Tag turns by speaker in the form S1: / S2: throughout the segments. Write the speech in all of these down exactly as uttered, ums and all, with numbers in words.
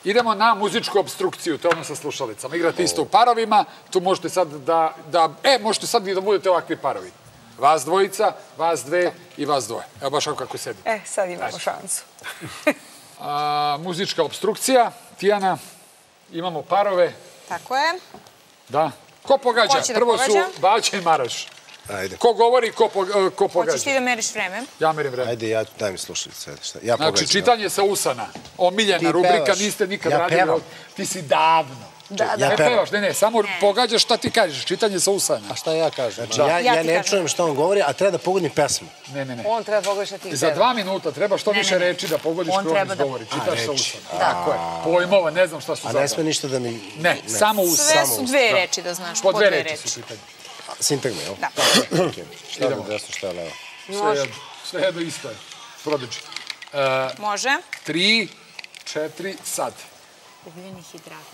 S1: Idemo na muzičku obstrukciju, to je ono sa slušalicama. Igrate isto u parovima, tu možete sad da... E, možete sad i da budete ovakvi parovi. Vas dvojica, vas dve i vas dvoje. Evo baš ovako kako sedi.
S2: E, sad imamo šansu.
S1: Muzička obstrukcija. Tijana, imamo parove.
S2: Tako je.
S1: Da. Ko pogađa?
S2: Ko će da
S1: Prvo su
S2: pogađa?
S1: Baća i Maraš.
S3: Ajde.
S1: Ko govori, ko pogađa?
S2: Hoćeš ti da meriš vreme?
S1: Ja merim vreme.
S3: Ajde, ja daj mi slušalicu. Ja pogađam.
S1: Znači, čitanje sa usana. Omiljena rubrika, niste nikad radili. Ti si davno. Ne pevaš, ne, ne, samo pogađaš šta ti kažeš, čitanje sa usana.
S3: A šta ja kažem? Znači, ja ne čujem šta on govori, a treba da pogodim pesmu.
S1: Ne, ne, ne.
S2: On treba pogodiš šta ti peva.
S1: Za dva minuta treba što više reči da pogodiš što on izgovori. Čitaš sa usana. Tako je. Pojmova, ne znam šta su zapravo.
S3: A ne sme ništa da mi...
S1: Ne, samo usana.
S2: Sve su dve reči da znaš,
S1: po dve reči su pitanje.
S3: Sintagme, jel?
S2: Da.
S3: Šta je desno, šta je levo?
S1: Sve jedno isto je. Prodiči.
S2: Može.
S1: Tri, četiri, sad.
S2: Ugljeni hidrat.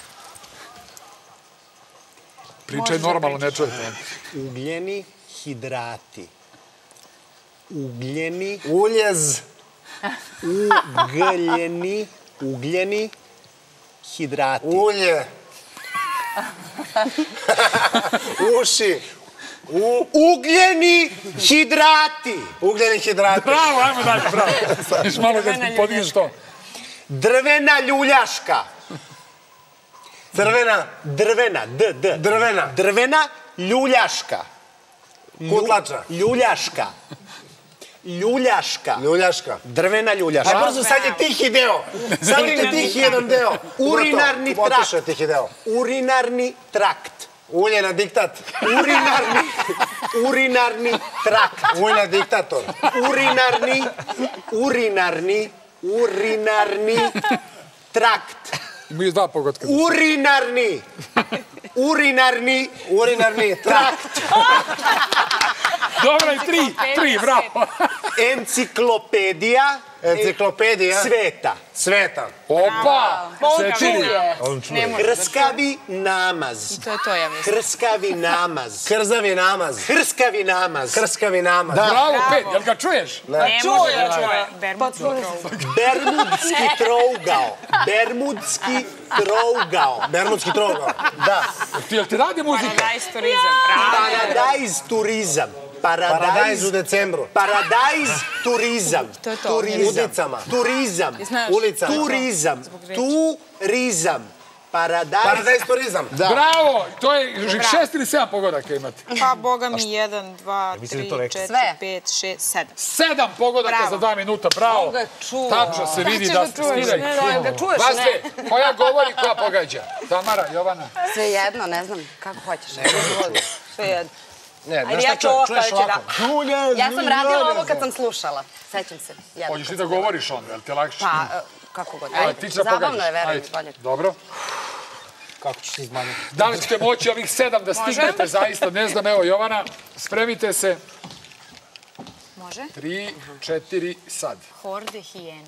S1: Pričaj normalno, ne čujete.
S3: Ugljeni hidrati. Ugljeni... Uljez. Ugljeni... Ugljeni hidrati. Ulje. Uši. Ugljeni hidrati. Ugljeni hidrati.
S1: Bravo, ajmo dalje, bravo. Još malo da podigneš to.
S3: Drvena ljuljaška. Drvena. Drvena. D, D. Drvena. Drvena ljuljaška. Kutlača. Ljuljaška. Ljuljaška. Ljuljaška. Drvena ljuljaška. A brzo, sad je tihi deo. Sad je tihi jedan deo. Urinarni trakt. Urinarni trakt. Ulje na diktat. Urinarni. Urinarni trakt. Ulje na diktator. Urinarni. Urinarni. Urinarni trakt.
S1: Imaju dva pogotka.
S3: Urinarni. Urinarni. Urinarni trakt.
S1: Dobro, i tri, tri, bravo.
S3: Enciklopedija. Enciklopedija. Sveta. Sveta.
S1: Opa! Četiri.
S3: Hrskavi namaz.
S2: To je to, ja mislim.
S3: Hrskavi namaz. Krzavi namaz. Hrskavi namaz. Hrskavi namaz.
S1: Bravo, pet, jel ga čuješ?
S2: Ne može da čuje.
S3: Bermudski trougao. Bermudski trougao. Bermudski trougao. Da.
S1: Jel ti radi muzika?
S2: Paradajz turizam.
S3: Paradajz turizam. Paradajz u decembru. Paradajz turizam.
S2: To je to.
S3: Udicama. Turizam. Ulicama. Turizam. Turizam. Paradajz. Paradajz turizam.
S1: Bravo! To je šest ili sedam pogodaka imate.
S2: Pa, boga mi, jedan, dva, tri, četiri, pet, šest, sedam.
S1: Sedam pogodaka za dva minuta, bravo. Tačno se vidi da ste stiraj. Vas dve, koja govori, koja pogađa? Tamara, Jovana?
S4: Sve jedno, ne znam kako hoćeš. Sve jedno.
S3: Ali ja ću ovo kada ću da...
S4: Ja sam radila ovo kad sam slušala. Sećam se.
S1: Hoćeš ti da govoriš onda, je li ti lakše?
S4: Pa, kako god.
S1: Ajde,
S4: zabavno je, verujem.
S1: Dobro.
S3: Kako ću se izmanjati?
S1: Da li ćete moći ovih sedam da stignete, zaista, ne znam, evo Jovana, spremite se.
S2: Može.
S1: Tri, četiri, sad.
S2: Horde hijena.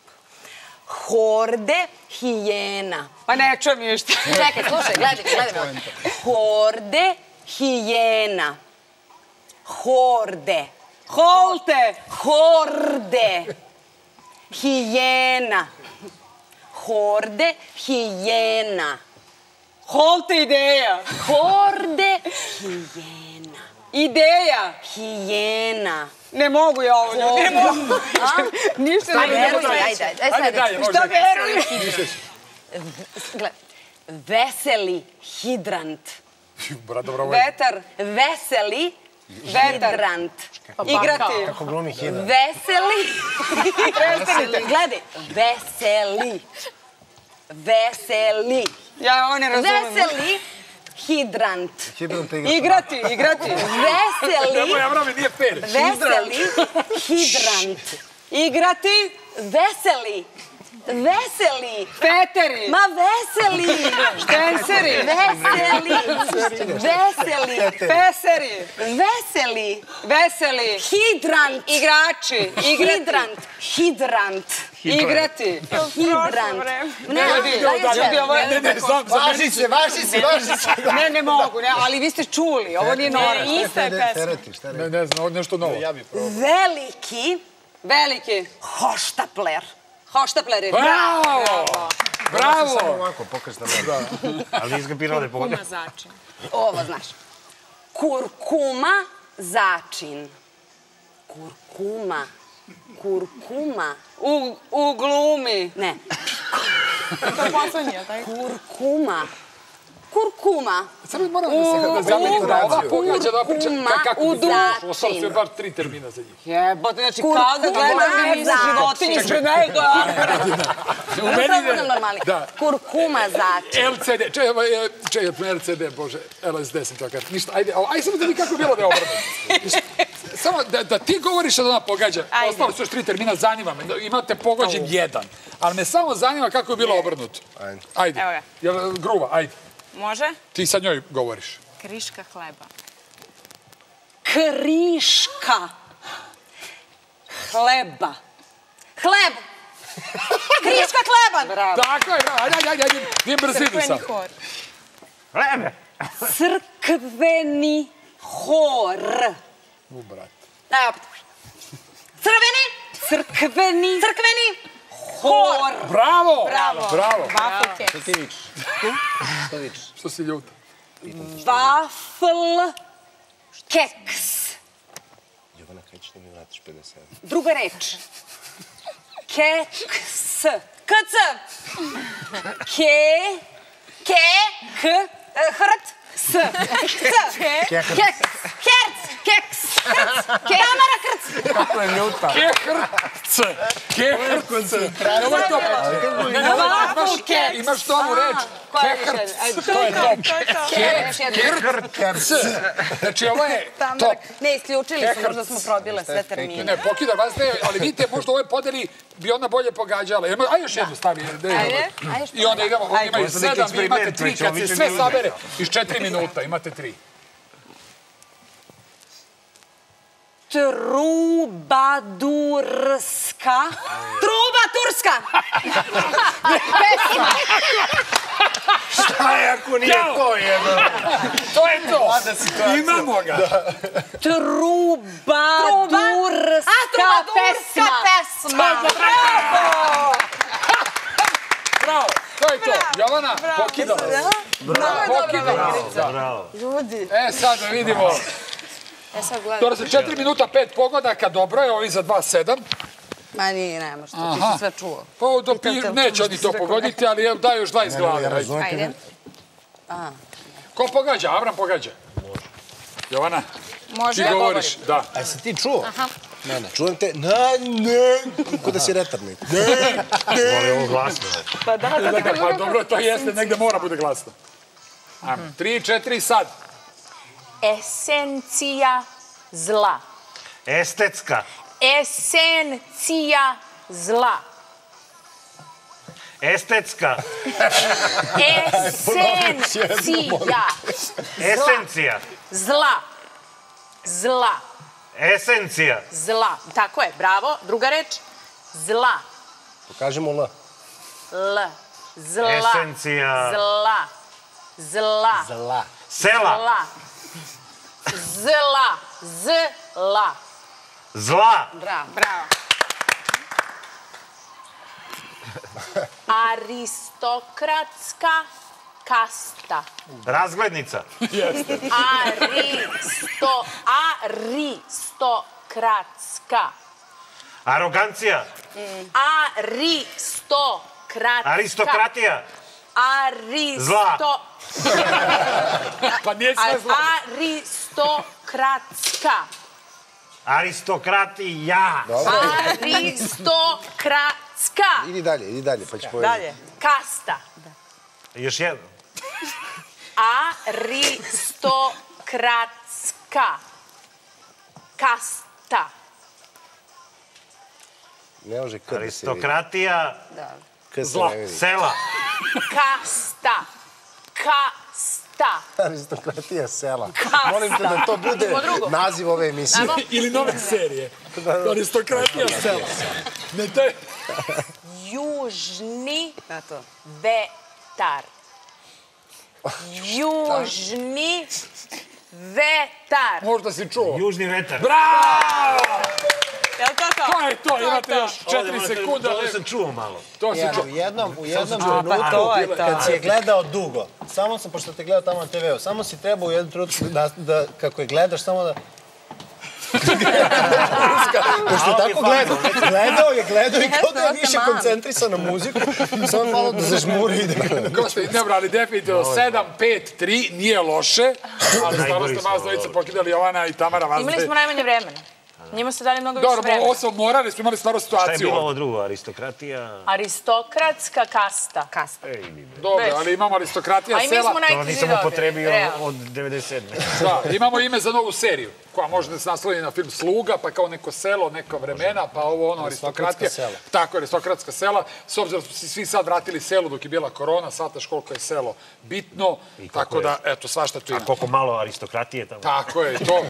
S4: Horde hijena.
S2: Pa ne čujem ništa.
S4: Čekaj, slušaj, gledaj, gledaj. Horde hijena. Horde.
S2: Holte.
S4: Horde. Hijena. Horde hijena.
S2: Holte ideja.
S4: Horde hijena.
S2: Ideja.
S4: Hijena.
S2: Ne mogu ja ovo. Ne mogu. Ništa ne mogu.
S4: Ajde, ajde, ajde.
S2: Šta verujem?
S4: Veseli hidrant.
S2: Vetar.
S4: Veseli hidrant.
S2: Igrati.
S3: Kako glumi hidrant.
S4: Veseli. Gledaj. Veseli. Veseli.
S2: Ja ovo ne razumem.
S4: Veseli hidrant.
S2: Igrati, igrati.
S4: Veseli.
S1: Moja vrame nije fair.
S4: Veseli hidrant.
S2: Igrati.
S4: Veseli. Veseli.
S2: Peteri.
S4: Ma veseli.
S2: Štenseri.
S4: Veseli. Veseli.
S2: Peseri.
S4: Veseli.
S2: Veseli.
S4: Hidrant.
S2: Igrači.
S4: Hidrant. Hidrant.
S2: Igrati.
S4: Hidrant. Ne,
S2: Ljudi, ovo je...
S1: Ne, ne, znam,
S3: Važi se, važi se, važi se.
S2: Ne, ne mogu, ne, ali vi ste čuli, ovo nije normalno. Ista je pesma.
S1: Ne, ne znam, nešto novo.
S4: Veliki.
S2: Veliki.
S4: Hoštapler.
S2: Hoštapleri.
S1: Bravo! Bravo!
S3: Samo ovako, pokaži na mene. Ali nisi ga pirao da je pogodio.
S2: Kurkuma začin.
S4: Ovo znaš. Kurkuma začin. Kurkuma. Kurkuma.
S2: U, u glumi.
S4: Ne.
S2: To je poslednje, taj?
S4: Kurkuma. Kurkuma.
S1: Samo moram da se zamenim da ova pogađa da priča kako
S4: u
S1: bi
S4: začin.
S1: ostalo sve bar tri termina za njih.
S2: Jebote, znači kao da gledam i za životinje ispred mega.
S1: U meni
S4: Samo
S1: ide...
S4: budem normalni.
S1: Da.
S4: Kurkuma začin.
S1: L C D, čekaj, čekaj, L C D, bože, L S D sam to kažem. Ništa, ajde, ajde samo da mi kako je bilo da je obrnuto. Samo da ti govoriš da ona pogađa. Ostalo su još tri termina, zanima me. Imate pogođen jedan. Ali me samo zanima kako je bilo obrnuto. Ajde.
S2: Evo ga.
S1: Jel gruva, ajde.
S2: Može?
S1: Ti sad njoj govoriš.
S2: Kriška hleba.
S4: Kriška.
S2: Hleba.
S4: Hleb. Kriška hleba.
S2: Bravo.
S1: Tako je, bravo, ajde, ajde, ajde, idem brzinu
S2: Crkveni
S1: sad.
S2: hor.
S3: Vreme!
S4: Crkveni hor.
S1: U, brat.
S4: Evo opet. Crveni. Crkveni. Crkveni hor.
S1: Bravo!
S2: Bravo.
S1: Bravo.
S2: Waffle keks.
S3: Što ti vičeš? Što vičeš?
S1: Što si ljuta?
S4: Waffle keks.
S3: Jovana, kaj ćeš da mi vratiš pedeset evra?
S4: Druga reč. Keks.
S2: K C.
S4: Ke. Ke. K. Hrt. S. C.
S3: Keks.
S4: Keks. Herc. Keks. Hrc. Tamara Hrc.
S3: Kako je ljuta?
S1: Kehrc. Kehrc. Ovo je to. Ne, ne,
S4: Waffle keks.
S1: imaš novu reč.
S4: Koja je
S1: Kehrc.
S4: više?
S1: To je top.
S2: To je to.
S1: Kehrc. Znači, ovo je top.
S4: Ne, isključili su, možda smo probile sve termine.
S1: Ne, pokida vas ne, ali vidite, možda u ovoj podeli bi ona bolje pogađala. Ajde još jednu stavi.
S4: Ajde.
S1: I onda idemo, oni imaju
S3: Možda neki
S1: sedam, vi imate
S3: eksperiment
S1: tri,
S3: već,
S1: kad
S3: ovi
S1: se
S3: će
S1: sve
S3: ljudi.
S1: sabere, iz četiri minuta imate tri.
S4: Trubadurska. Truba turska. Pesma.
S3: Šta je ako nije to jedno?
S1: To je to. Imamo ga.
S4: Truba turska pesma.
S2: pesma.
S1: Bravo, to je to. Jovana, pokidala. Pokidala.
S3: Bravo.
S4: Ljudi.
S1: E, sad da vidimo.
S4: E sad gledaj.
S1: Dobro, za četiri minuta pet pogodaka, dobro je, ovi za dva sedam.
S4: Ma nije, ne može, to ti si sve čuo.
S1: Pa do pi... neće oni to pogoditi, ali evo, daj još dvadeset glave. Ajde.
S4: Ajde.
S1: Ko pogađa? Avram pogađa. Može. Jovana,
S2: Može.
S1: ti govoriš. Da.
S3: A jesi ti čuo? Ne, ne, čujem te. Na, ne. Ko da si retarnik. Ne, ne. Voli ovo glasno.
S2: Pa da, da, da.
S1: Pa dobro, to jeste, negde mora bude glasno. Ajmo, tri, četiri, sad.
S5: Esencija zla.
S3: Estetska.
S5: Esencija zla.
S3: Estetska.
S5: Esencija.
S3: Esencija.
S5: Zla. Zla.
S3: Esencija.
S5: Zla. Tako je, bravo. Druga reč. Zla.
S3: Pokažemo L.
S5: L. Zla.
S3: Esencija.
S5: Zla. Zla.
S3: Zla. Sela.
S5: Zla. Zla. Zla.
S3: Zla.
S4: Bravo.
S2: Bravo.
S5: Aristokratska kasta.
S3: Razglednica.
S5: Aristo, aristokratska.
S3: Arogancija.
S5: Aristokratska.
S3: Aristokratija.
S5: Aristo...
S3: Zla.
S1: Pa nije sve zlo.
S5: Aristokratska.
S3: Aristokratija.
S5: Aristokratska.
S3: Idi dalje, idi dalje, pa ću povedati.
S2: Dalje.
S5: Kasta.
S3: Još jedno.
S5: Aristokratska. Kasta.
S3: Ne može K da se vidi. Aristokratija. K se
S1: Zla.
S3: ne vidi. Sela.
S5: Kasta. Kasta.
S3: Aristokratija sela. Molim te da to bude naziv ove emisije.
S1: Ili nove serije. Aristokratija sela. Ne, to je...
S5: Južni vetar. Južni vetar.
S1: Možda si čuo.
S3: Južni vetar.
S1: Bravo!
S2: Jel to to?
S1: To je to, imate još četiri sekunde.
S6: Ovo sam čuo malo.
S1: To si čuo.
S3: U jednom, u jednom
S2: to je
S3: trenutku,
S2: to.
S3: kad si je gledao dugo, samo sam, pošto te gledao tamo na te veu, samo si trebao u jednom trenutku da, da kako je gledaš, samo da... Pošto je tako gledao, gledao je, gledao i kao da je više koncentrisan na muziku, samo malo da zažmuri i da...
S1: Goste, ne brali, definitivno sedam, pet, tri, nije loše, ali stvarno ste malo dvojica pokidali Jovana i Tamara vas.
S5: Imali smo najmanje vremena. Njima ste dali mnogo više
S1: Dobro,
S5: vremena.
S1: ovo smo morali, smo imali stvarno situaciju.
S6: Šta je bilo ovo drugo? Aristokratija?
S5: Aristokratska kasta.
S4: Kasta.
S6: Ej, mi be.
S1: Dobro, ali imamo aristokratija
S5: A i mi
S1: sela.
S5: smo
S6: To
S5: najteži
S6: nisam
S5: dobili.
S6: upotrebio
S5: Realno.
S6: od devedeset sedme.
S1: Da, imamo ime za novu seriju, koja može da se naslovi na film Sluga, pa kao neko selo, neka vremena, pa ovo ono aristokratija.
S3: sela.
S1: Tako, aristokratska sela. S obzirom da smo se svi sad vratili selu dok je bila korona, shvataš koliko je selo bitno, tako da, eto, svašta tu ima.
S6: Koliko malo aristokratije tamo.
S1: Tako je, to.